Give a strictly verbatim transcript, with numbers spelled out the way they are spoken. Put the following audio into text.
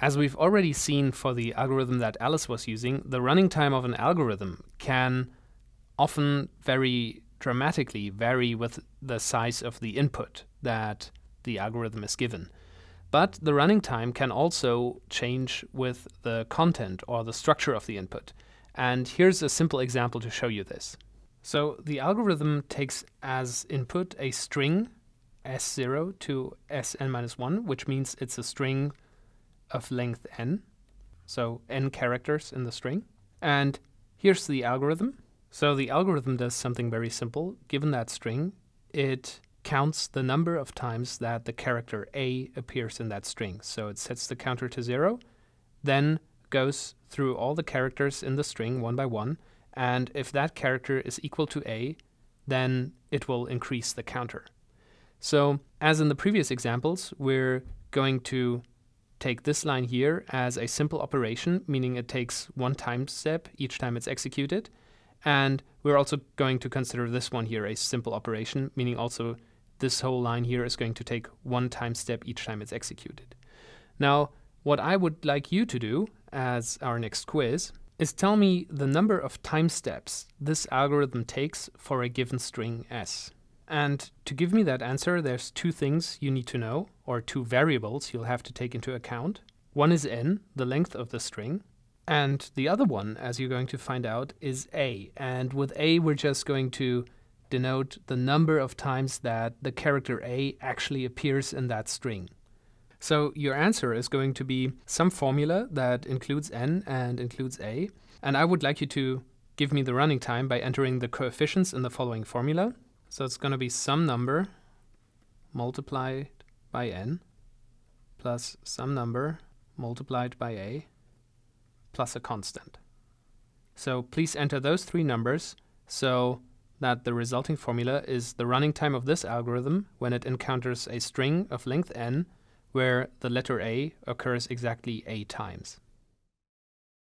As we've already seen for the algorithm that Alice was using, the running time of an algorithm can often very dramatically vary with the size of the input that the algorithm is given. But the running time can also change with the content or the structure of the input. And here's a simple example to show you this. So the algorithm takes as input a string S zero to S n minus one, which means it's a string of length n, so n characters in the string. And here's the algorithm. So the algorithm does something very simple. Given that string, it counts the number of times that the character A appears in that string. So it sets the counter to zero, then goes through all the characters in the string one by one, and if that character is equal to A, then it will increase the counter. So as in the previous examples, we're going to take this line here as a simple operation, meaning it takes one time step each time it's executed. And we're also going to consider this one here a simple operation, meaning also this whole line here is going to take one time step each time it's executed. Now, what I would like you to do as our next quiz is tell me the number of time steps this algorithm takes for a given string S. And to give me that answer, there's two things you need to know, or two variables you'll have to take into account. One is n, the length of the string, and the other one, as you're going to find out, is a. And with a, we're just going to denote the number of times that the character A actually appears in that string. So your answer is going to be some formula that includes n and includes a. And I would like you to give me the running time by entering the coefficients in the following formula. So it's going to be some number multiplied by n plus some number multiplied by a plus a constant. So please enter those three numbers so that the resulting formula is the running time of this algorithm when it encounters a string of length n where the letter A occurs exactly a times.